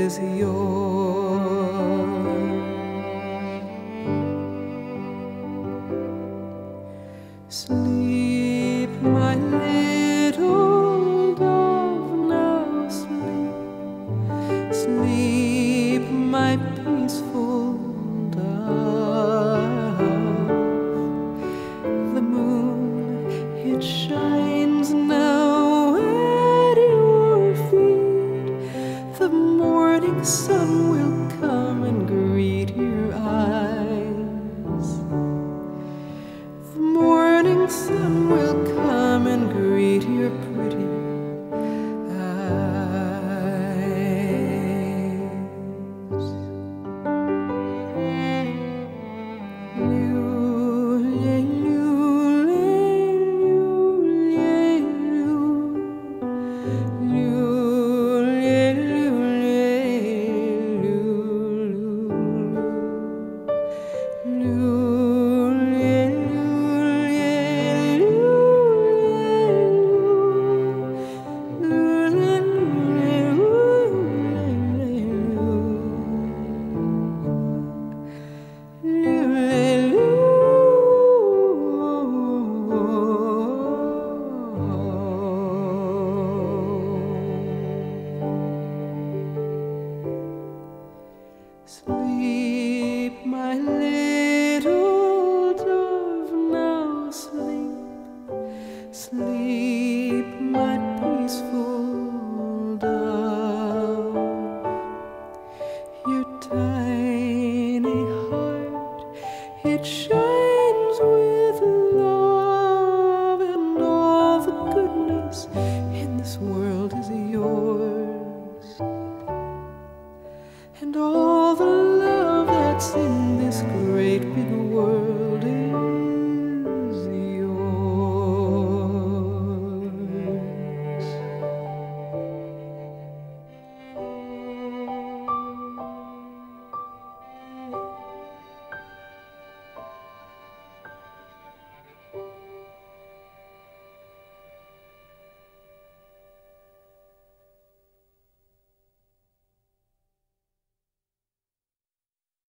is yours. Sleep, my little dove, now sleep. Sleep, my peaceful dove. The moon, it shines now at your feet. The morning sun will come and greet your eyes. The morning sun will come and greet your pretty eyes. Lyu Lye Lyu Lye Lyu Lye Lyu Lyu Lye Sleep, my little dove, now sleep. Sleep, my peaceful dove. Your tiny heart, it shines with love, and all the goodness in this world is yours. And all the love that's in